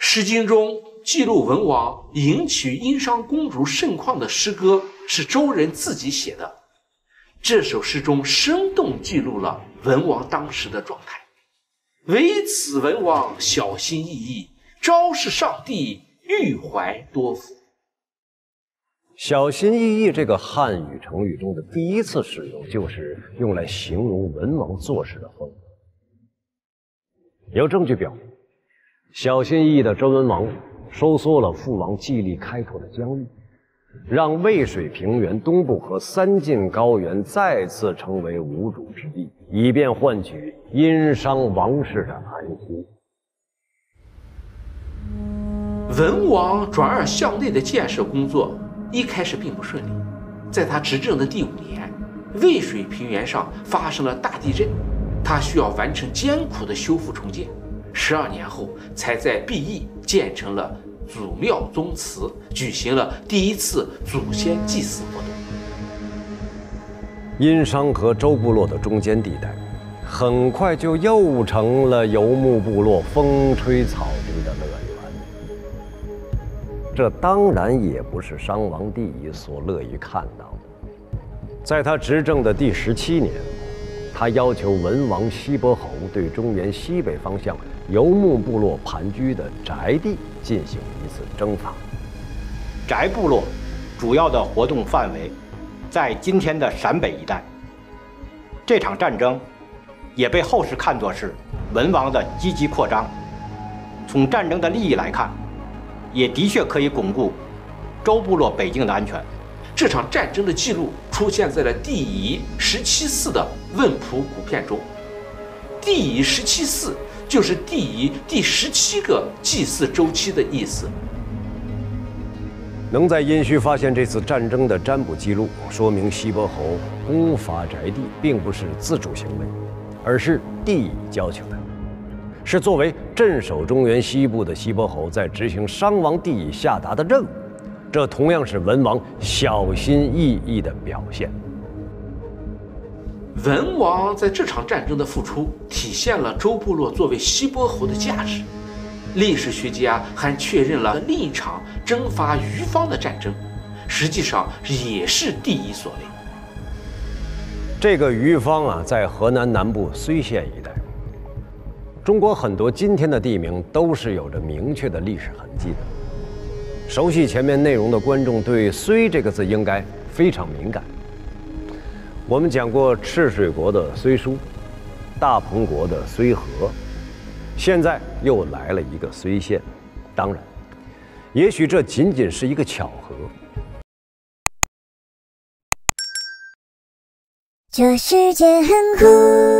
诗经》中记录文王迎娶殷商公主盛况的诗歌是周人自己写的。这首诗中生动记录了文王当时的状态。唯此文王小心翼翼，昭示上帝欲怀多福。 小心翼翼这个汉语成语中的第一次使用，就是用来形容文王做事的风格。有证据表明，小心翼翼的周文王收缩了父王极力开拓的疆域，让渭水平原、东部和三晋高原再次成为无主之地，以便换取殷商王室的安心。 文王转而向内的建设工作一开始并不顺利，在他执政的第5年，渭水平原上发生了大地震，他需要完成艰苦的修复重建。12年后，才在毕邑建成了祖庙宗祠，举行了第一次祖先祭祀活动。 殷商和周部落的中间地带，很快就又成了游牧部落风吹草低的乐园。这当然也不是商王帝乙所乐于看到的。在他执政的第17年，他要求文王西伯侯对中原西北方向游牧部落盘踞的翟地进行一次征伐。 翟部落主要的活动范围在今天的陕北一带。这场战争也被后世看作是文王的积极扩张。从战争的利益来看，也的确可以巩固周部落北境的安全。 这场战争的记录出现在了帝乙17嗣的问卜古片中。帝乙17嗣就是帝乙第17个祭祀周期的意思。 能在殷墟发现这次战争的占卜记录，说明西伯侯攻伐翟地并不是自主行为，而是帝乙要求的，是作为镇守中原西部的西伯侯在执行商王帝乙下达的任务。这同样是文王小心翼翼的表现。 文王在这场战争的付出，体现了周部落作为西伯侯的价值。历史学家还确认了另一场征伐虞方的战争，实际上也是帝乙所为。 这个虞方啊，在河南南部睢县一带。中国很多今天的地名都是有着明确的历史痕迹的。熟悉前面内容的观众对“睢”这个字应该非常敏感。我们讲过赤水国的睢书，大鹏国的睢河，现在又来了一个睢县。当然，也许这仅仅是一个巧合。 这世界很酷。